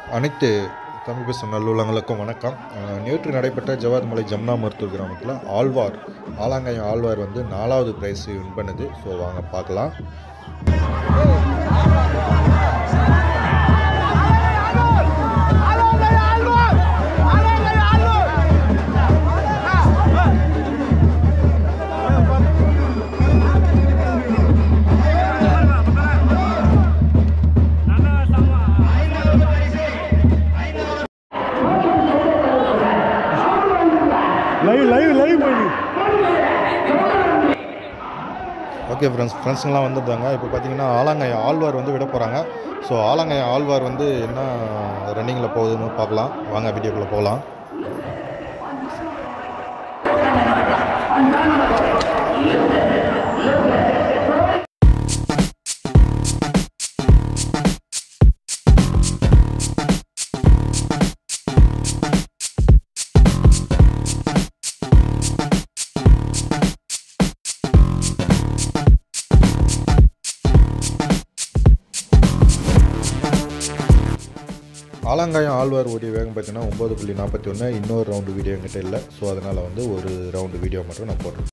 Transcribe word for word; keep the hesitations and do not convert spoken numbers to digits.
அனைத்து தமிழ் பேசும் நல்லுள்ளங்களுக்கும் வணக்கம். நேற்று நடைபெற்ற ஜவாத்மலை ஜமுனா மருத்துவ கிராமத்தில் ஆழ்வார் ஆலாங்காயம் ஆழ்வார் வந்து நாலாவது பிரைஸ் வின் பண்ணுது. ஸோ வாங்க பார்க்கலாம். லைவ் லைவ் லைவ் பண்ணி ஓகே ஃப்ரெண்ட்ஸ் ஃப்ரெண்ட்ஸுங்கெலாம் வந்துருந்தாங்க. இப்போ பார்த்தீங்கன்னா ஆலாங்காயம் ஆழ்வார் வந்து விட போகிறாங்க. ஸோ ஆலாங்காயம் ஆழ்வார் வந்து என்ன ரன்னிங்கில் போகுதுன்னு பார்க்கலாம். வாங்க வீடியோக்குள்ளே போகலாம். ஆலாங்காயம் ஆழ்வார் ஓடிய வேகம் பார்த்தீங்கன்னா ஒம்பது புள்ளி நாற்பத்தி ஒன்று. இன்னொரு ரவுண்டு வீடியோ என்கிட்ட இல்லை. ஸோ அதனால் வந்து ஒரு ரவுண்டு வீடியோ மட்டும் நான் போடுறேன்.